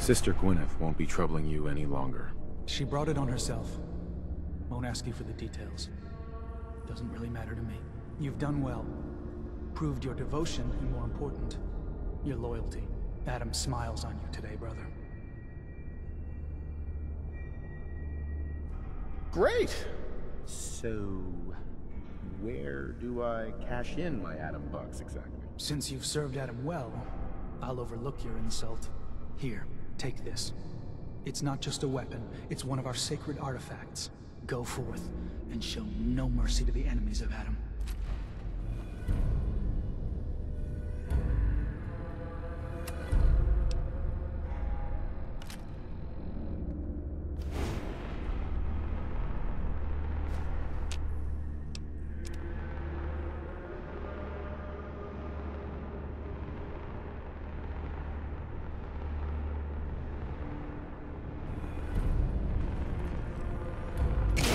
Sister Gwyneth won't be troubling you any longer. She brought it on herself. Won't ask you for the details. Doesn't really matter to me. You've done well. Proved your devotion, and more important, your loyalty. Adam smiles on you today, brother. Great! So, where do I cash in my Adam bucks exactly? Since you've served Adam well, I'll overlook your insult. Here, take this. It's not just a weapon, it's one of our sacred artifacts. Go forth, and show no mercy to the enemies of Adam.